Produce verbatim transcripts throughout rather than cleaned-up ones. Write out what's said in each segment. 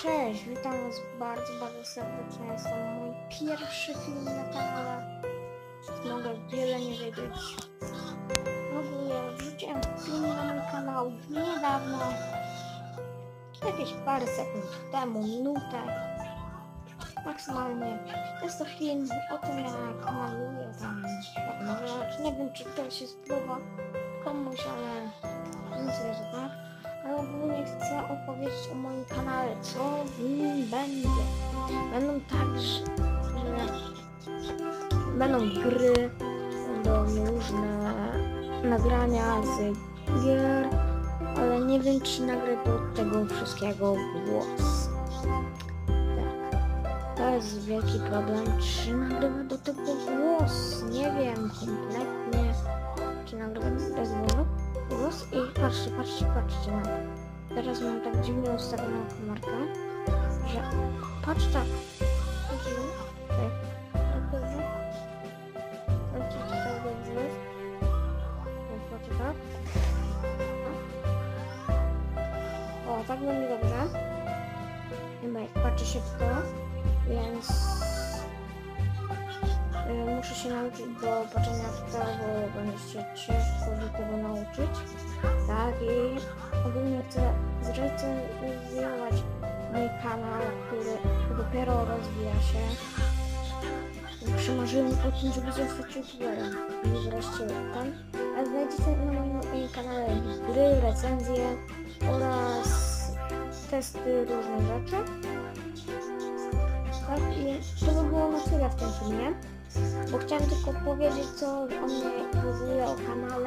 Cześć, witam was bardzo, bardzo serdecznie. Jest to mój pierwszy film na kanale. Mogę wiele nie wiedzieć. W ogóle wrzuciłem film na mój kanał niedawno. Jakieś parę sekund temu, minutę. Maksymalnie. Jest to film o tym, jak maluję tam pewne rzeczy. Nie wiem, czy to się spodoba komuś, ale myślę, że tak. Ale ogólnie chcę opowiedzieć o moim kanale, co w nim będzie. Będą także, że będą gry, będą różne nagrania z gier, ale nie wiem, czy nagrę do tego wszystkiego głos. Tak, to jest wielki problem, czy nagrywam do tego głos. Nie wiem kompletnie, czy nagrywam bez głosu. Głos i patrzcie, patrzcie, patrzcie na to. Teraz mam tak dziwnie ustawioną kamerkę, że patrz tak. Widzicie? Tak. Tak dobrze. Patrzcie tak dobrze. Patrzcie tak. O, tak będzie dobrze. Chyba jak patrzy się w to, więc yy, muszę się nauczyć do patrzenia w to, bo będziecie ciężko się tego nauczyć. Tak, i ogólnie chcę zrecenzować mój kanał, który dopiero rozwija się. Przymarzyłem o tym, żeby zostać youtuberem i wreszcie tam. A znajdziecie na moim kanale gry, recenzje oraz testy różnych rzeczy. Tak, i to by było na tyle w tym filmie, bo chciałem tylko powiedzieć, co o mnie w ogóle o kanale,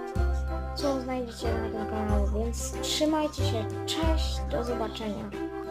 co znajdziecie na tym kanale, więc trzymajcie się, cześć, do zobaczenia.